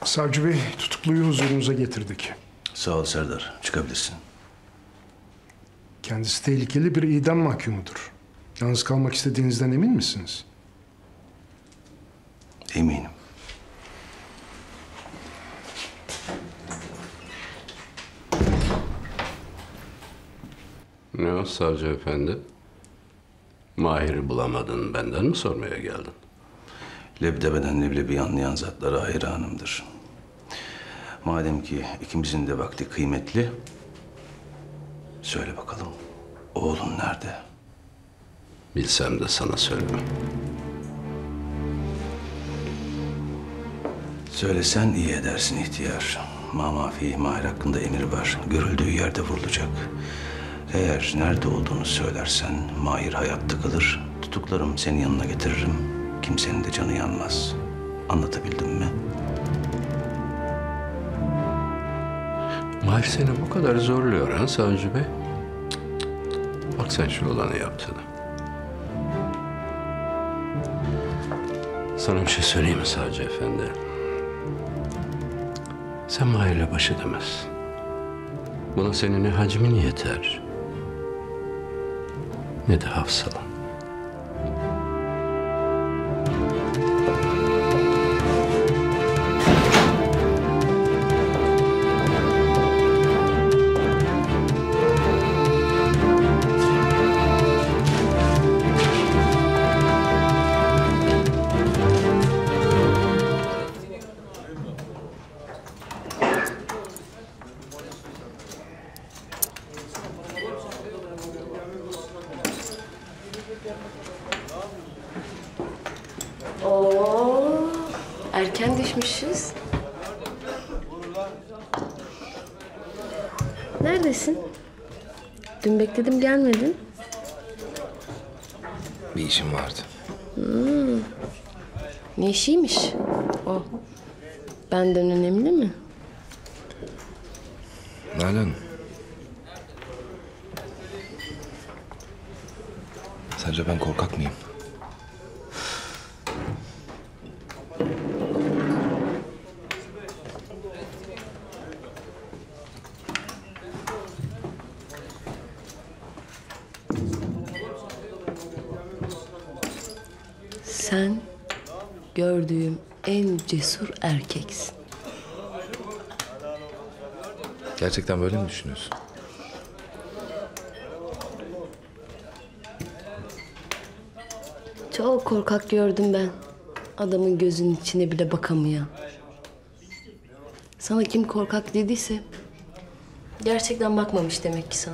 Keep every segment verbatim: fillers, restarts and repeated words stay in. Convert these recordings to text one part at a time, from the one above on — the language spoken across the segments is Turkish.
Savcı Bey, tutukluyu huzurunuza getirdik. Sağ ol Serdar, çıkabilirsin. Kendisi tehlikeli bir idam mahkumudur. Yalnız kalmak istediğinizden emin misiniz? Eminim. Ne o savcı efendi? Mahir'i bulamadın, benden mi sormaya geldin? Lebdebeden leblebi anlayan zatlara hayranımdır. Madem ki ikimizin de vakti kıymetli, söyle bakalım, oğlun nerede? Bilsem de sana söylemem. Söylesen iyi edersin ihtiyar. Mamafi Mahir hakkında emir var. Görüldüğü yerde vurulacak. Eğer nerede olduğunu söylersen Mahir hayatta kalır. Tutuklarım senin yanına getiririm. Kimsenin de canı yanmaz. Anlatabildim mi? Mahir seni bu kadar zorluyor ha savcı bey? Cık cık cık. Bak sen şu olanı yaptığını. Sana bir şey söyleyeyim mi savcı efendi? Sen Mahir'le baş edemezsin. Buna senin ne hacmin yeter, ne de hafsalan. Oo, erken düşmüşüz. Neredesin? Dün bekledim gelmedin. Bir işim vardı. Hmm. Ne işiymiş o? Benden önemli mi? Nalan. Sence ben korkak mıyım? Sen gördüğüm en cesur erkeksin. Gerçekten böyle mi düşünüyorsun? Çok korkak gördüm ben. Adamın gözünün içine bile bakamayan. Sana kim korkak dediyse gerçekten bakmamış demek ki sana.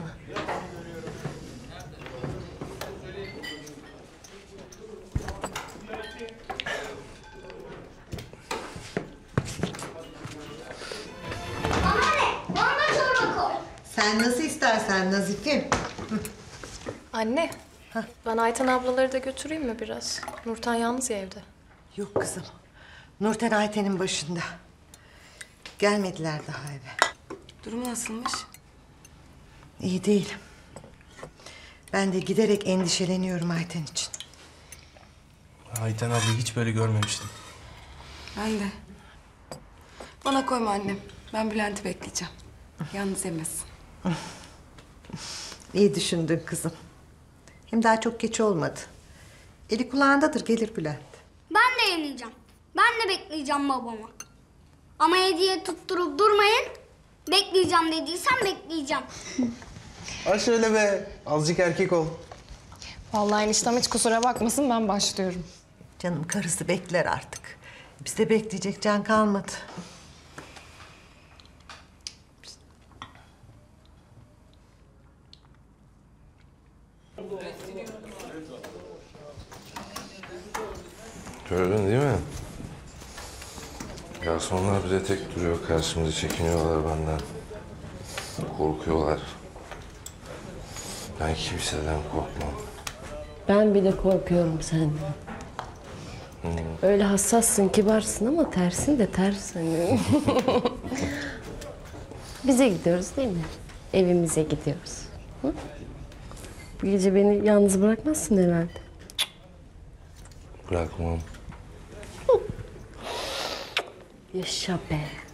Sen nasıl istersen Nazif'im. Anne, ben Ayten ablaları da götüreyim mi biraz? Nurten yalnız ya evde. Yok kızım. Nurten Ayten'in başında. Gelmediler daha eve. Durumu nasılmış? İyi değil. Ben de giderek endişeleniyorum Ayten için. Ayten ablayı hiç böyle görmemiştim. Ben de. Bana koyma annem. Ben Bülent'i bekleyeceğim. Yalnız yemesin. İyi düşündün kızım. Hem daha çok geç olmadı. Eli kulağındadır, gelir Bülent. Ben de yeneceğim. Ben de bekleyeceğim babamı. Ama hediye tutturup durmayın. Bekleyeceğim dediysem bekleyeceğim. Ha şöyle be. Azıcık erkek ol. Vallahi eniştem hiç kusura bakmasın, ben başlıyorum. Canım karısı bekler artık. Bizde bekleyecek can kalmadı. Gördün değil mi? Garsonlar bize tek duruyor. Karşımıza çekiniyorlar benden. Korkuyorlar. Ben kimseden korkmam. Ben bile korkuyorum senden. Hmm. Öyle hassassın, kibarsın ama tersin de ters hani. Bize gidiyoruz değil mi? Evimize gidiyoruz. Hı? Bu gece beni yalnız bırakmazsın herhalde. Bırakmam. Yaşa be.